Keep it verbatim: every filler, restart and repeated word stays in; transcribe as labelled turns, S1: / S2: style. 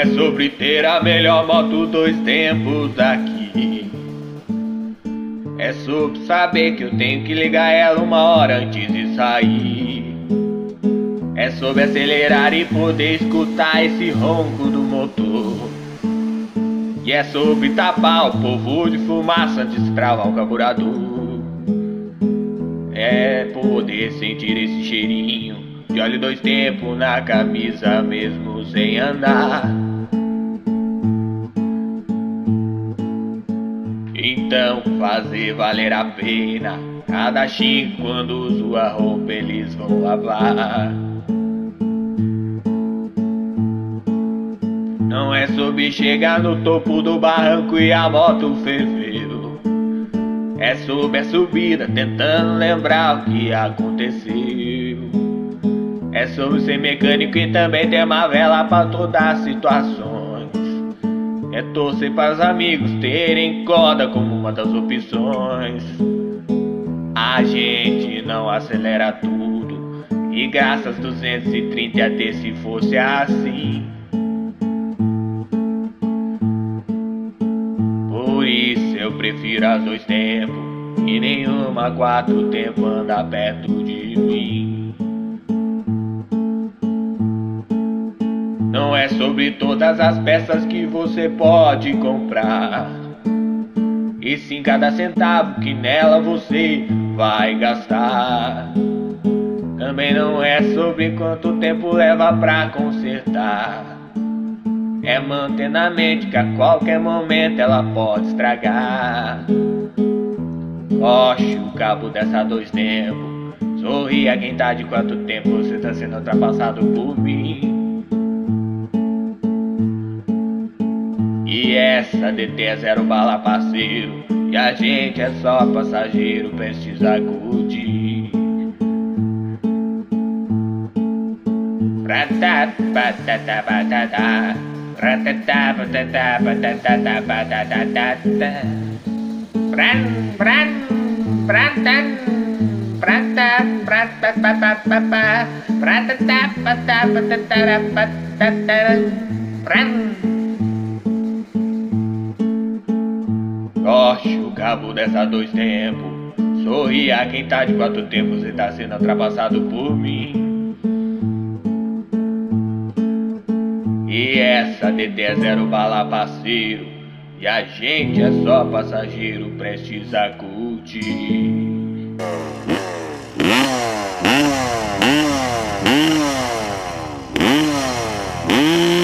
S1: sobre ter a melhor moto dois tempos aqui. É sobre saber que eu tenho que ligar ela uma hora antes de sair. É sobre acelerar e poder escutar esse ronco do motor. E é sobre tapar o povo de fumaça antes de travar o carburador. É poder sentir esse cheirinho de óleo dois tempos na camisa mesmo sem andar. Então fazer valer a pena cada chico quando uso a roupa eles vão lavar. Não é sobre chegar no topo do barranco e a moto ferveu. É sobre a subida tentando lembrar o que aconteceu. É sobre ser mecânico e também ter uma vela para todas as situações. É torcer para os amigos terem corda como uma das opções. A gente não acelera tudo e gasta as duzentos e trinta A T se fosse assim. Por isso eu prefiro as dois tempos e nenhuma quatro tempo anda perto de mim. Não é sobre todas as peças que você pode comprar, e sim cada centavo que nela você vai gastar. Também não é sobre quanto tempo leva pra consertar. É manter na mente que a qualquer momento ela pode estragar. Oxe, o cabo dessa dois tempos. Sorri a quem tá de quanto tempo você tá sendo ultrapassado por mim. E essa D T é zero bala parceiro, e a gente é só passageiro prestes a curtir. Ratata batata batata, ratata batata batata batata. Bran bran bratan brata brata batata batata batata batata bran. Oxe, o cabo dessa dois tempos. Sorri a quem tá de quatro tempos e tá sendo ultrapassado por mim. E essa D T é zero bala parceiro, e a gente é só passageiro prestes a curtir.
S2: Mm-hmm.